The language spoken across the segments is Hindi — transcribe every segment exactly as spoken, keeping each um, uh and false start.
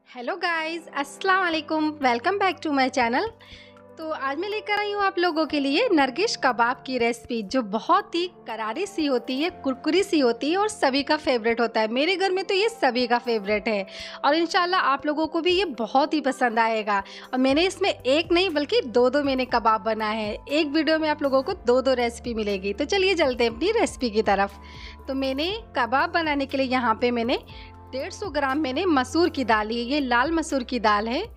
हेलो गाइस, अस्सलाम वालेकुम। Welcome back to my channel. तो आज मैं लेकर आई हूँ आप लोगों के लिए नरगिश कबाब की रेसिपी, जो बहुत ही करारी सी होती है, कुरकुरी सी होती है और सभी का फेवरेट होता है। मेरे घर में तो ये सभी का फेवरेट है और इंशाल्लाह आप लोगों को भी ये बहुत ही पसंद आएगा। और मैंने इसमें एक नहीं बल्कि दो दो मैंने कबाब बनाए हैं। एक वीडियो में आप लोगों को दो दो रेसिपी मिलेगी। तो चलिए चलते हैं अपनी रेसिपी की तरफ। तो मैंने कबाब बनाने के लिए यहाँ पे मैंने डेढ़ सौ ग्राम मैंने मसूर की दाल ली है। ये लाल मसूर की दाल है।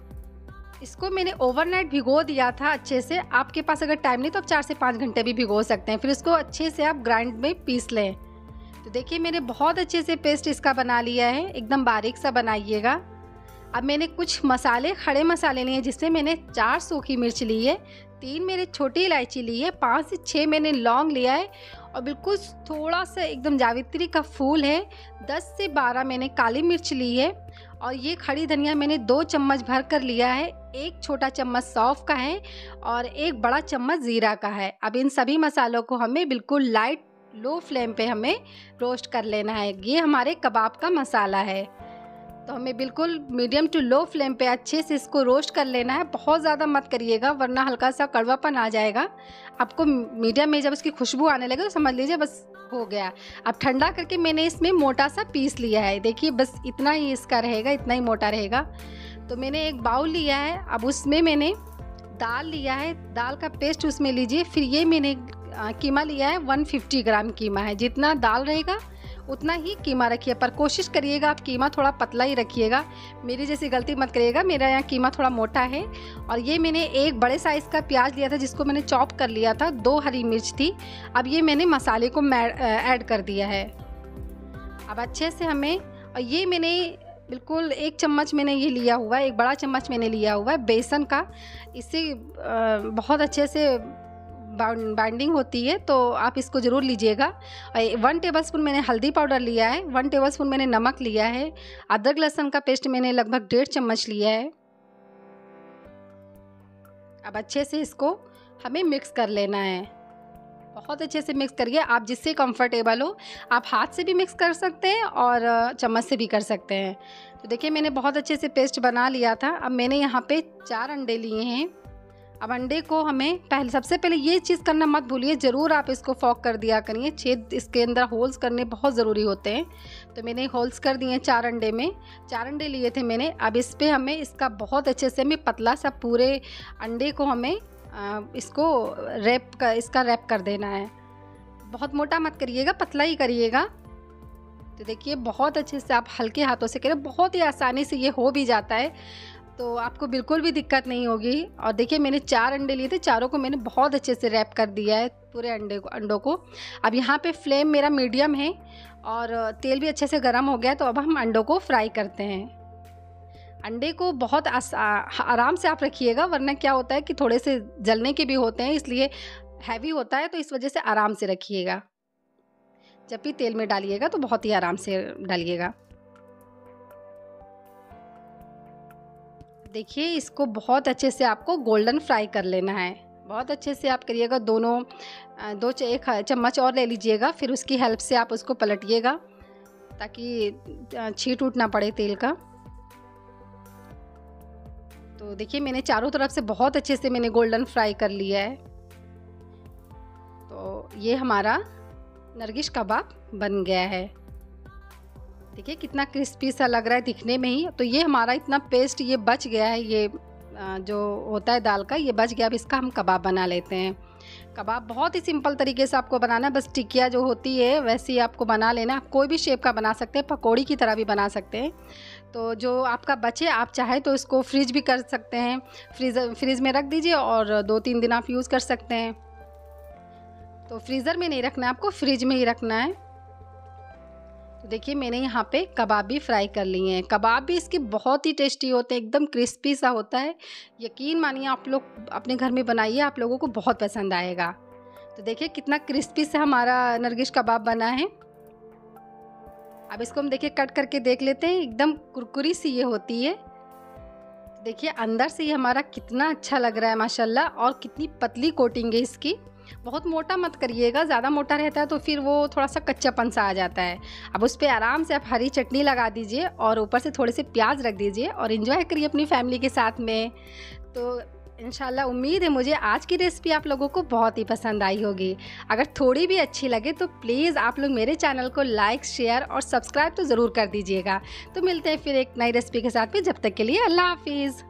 इसको मैंने ओवरनाइट भिगो दिया था अच्छे से। आपके पास अगर टाइम नहीं तो आप चार से पाँच घंटे भी भिगो सकते हैं। फिर इसको अच्छे से आप ग्राइंड में पीस लें। तो देखिए मैंने बहुत अच्छे से पेस्ट इसका बना लिया है, एकदम बारीक सा बनाइएगा। अब मैंने कुछ मसाले, खड़े मसाले लिए हैं, जिसमें मैंने चार सूखी मिर्च ली है, तीन मेरे छोटी इलायची ली है, पाँच से छः मैंने लौंग लिया है और बिल्कुल थोड़ा सा एकदम जावित्री का फूल है, दस से बारह मैंने काली मिर्च ली है और ये खड़ी धनिया मैंने दो चम्मच भर कर लिया है, एक छोटा चम्मच सौंफ का है और एक बड़ा चम्मच ज़ीरा का है। अब इन सभी मसालों को हमें बिल्कुल लाइट लो फ्लेम पे हमें रोस्ट कर लेना है। ये हमारे कबाब का मसाला है, तो हमें बिल्कुल मीडियम टू लो फ्लेम पे अच्छे से इसको रोस्ट कर लेना है। बहुत ज़्यादा मत करिएगा वरना हल्का सा कड़वापन आ जाएगा। आपको मीडियम में जब इसकी खुशबू आने लगे तो समझ लीजिए बस हो गया। अब ठंडा करके मैंने इसमें मोटा सा पीस लिया है। देखिए बस इतना ही इसका रहेगा, इतना ही मोटा रहेगा। तो मैंने एक बाउल लिया है। अब उसमें मैंने दाल लिया है, दाल का पेस्ट उसमें लीजिए। फिर ये मैंने कीमा लिया है, एक सौ पचास ग्राम कीमा है। जितना दाल रहेगा उतना ही कीमा रखिए, पर कोशिश करिएगा आप कीमा थोड़ा पतला ही रखिएगा। मेरी जैसी गलती मत करिएगा, मेरा यहाँ कीमा थोड़ा मोटा है। और ये मैंने एक बड़े साइज़ का प्याज लिया था, जिसको मैंने चॉप कर लिया था। दो हरी मिर्च थी। अब ये मैंने मसाले को ऐड कर दिया है। अब अच्छे से हमें, और ये मैंने बिल्कुल एक चम्मच मैंने ये लिया हुआ है, एक बड़ा चम्मच मैंने लिया हुआ है बेसन का। इससे बहुत अच्छे से बाइंडिंग होती है, तो आप इसको ज़रूर लीजिएगा। वन टेबलस्पून मैंने हल्दी पाउडर लिया है, वन टेबलस्पून मैंने नमक लिया है, अदरक लहसुन का पेस्ट मैंने लगभग डेढ़ चम्मच लिया है। अब अच्छे से इसको हमें मिक्स कर लेना है। बहुत अच्छे से मिक्स करिए। आप जिससे कंफर्टेबल हो, आप हाथ से भी मिक्स कर सकते हैं और चम्मच से भी कर सकते हैं। तो देखिए मैंने बहुत अच्छे से पेस्ट बना लिया था। अब मैंने यहाँ पे चार अंडे लिए हैं। अब अंडे को हमें पहले, सबसे पहले ये चीज़ करना मत भूलिए, ज़रूर आप इसको फॉक कर दिया करिए। छेद इसके अंदर होल्स करने बहुत ज़रूरी होते हैं। तो मैंने होल्स कर दिए चार अंडे में, चार अंडे लिए थे मैंने। अब इस पर हमें इसका बहुत अच्छे से हमें पतला सा पूरे अंडे को हमें आ, इसको रैप कर इसका रैप कर देना है। बहुत मोटा मत करिएगा, पतला ही करिएगा। तो देखिए बहुत अच्छे से आप हल्के हाथों से करें, बहुत ही आसानी से ये हो भी जाता है, तो आपको बिल्कुल भी दिक्कत नहीं होगी। और देखिए मैंने चार अंडे लिए थे, चारों को मैंने बहुत अच्छे से रैप कर दिया है पूरे अंडे को अंडों को। अब यहाँ पे फ्लेम मेरा मीडियम है और तेल भी अच्छे से गर्म हो गया। तो अब हम अंडों को फ्राई करते हैं। अंडे को बहुत आराम से आप रखिएगा, वरना क्या होता है कि थोड़े से जलने के भी होते हैं, इसलिए हैवी होता है, तो इस वजह से आराम से रखिएगा। जब भी तेल में डालिएगा तो बहुत ही आराम से डालिएगा। देखिए इसको बहुत अच्छे से आपको गोल्डन फ्राई कर लेना है। बहुत अच्छे से आप करिएगा। दोनों दो एक चम्मच और ले लीजिएगा, फिर उसकी हेल्प से आप उसको पलटिएगा ताकि छींट उठ ना पड़े तेल का। तो देखिए मैंने चारों तरफ से बहुत अच्छे से मैंने गोल्डन फ्राई कर लिया है। तो ये हमारा नरगिश कबाब बन गया है। देखिए कितना क्रिस्पी सा लग रहा है दिखने में ही। तो ये हमारा इतना पेस्ट ये बच गया है, ये जो होता है दाल का, ये बच गया। अब इसका हम कबाब बना लेते हैं। कबाब बहुत ही सिंपल तरीके से आपको बनाना है, बस टिकिया जो होती है वैसे ही आपको बना लेना। आप कोई भी शेप का बना सकते हैं, पकौड़ी की तरह भी बना सकते हैं। तो जो आपका बचे, आप चाहे तो इसको फ्रीज भी कर सकते हैं, फ्रीज फ्रीज में रख दीजिए और दो तीन दिन आप यूज़ कर सकते हैं। तो फ्रीज़र में नहीं रखना है आपको, फ्रिज में ही रखना है। तो देखिए मैंने यहाँ पे कबाब भी फ्राई कर लिए हैं। कबाब भी इसके बहुत ही टेस्टी होते हैं, एकदम क्रिस्पी सा होता है। यकीन मानिए आप लोग अपने घर में बनाइए, आप लोगों को बहुत पसंद आएगा। तो देखिए कितना क्रिस्पी सा हमारा नरगिश कबाब बना है। अब इसको हम देखिए कट करके देख लेते हैं। एकदम कुरकुरी सी ये होती है। देखिए अंदर से ये हमारा कितना अच्छा लग रहा है माशाल्लाह, और कितनी पतली कोटिंग है इसकी। बहुत मोटा मत करिएगा, ज़्यादा मोटा रहता है तो फिर वो थोड़ा सा कच्चापन सा आ जाता है। अब उस पे आराम से आप हरी चटनी लगा दीजिए और ऊपर से थोड़े से प्याज रख दीजिए और एंजॉय करिए अपनी फैमिली के साथ में। तो इंशाल्लाह उम्मीद है मुझे आज की रेसिपी आप लोगों को बहुत ही पसंद आई होगी। अगर थोड़ी भी अच्छी लगे तो प्लीज़ आप लोग मेरे चैनल को लाइक, शेयर और सब्सक्राइब तो ज़रूर कर दीजिएगा। तो मिलते हैं फिर एक नई रेसिपी के साथ में, जब तक के लिए अल्लाह हाफिज़।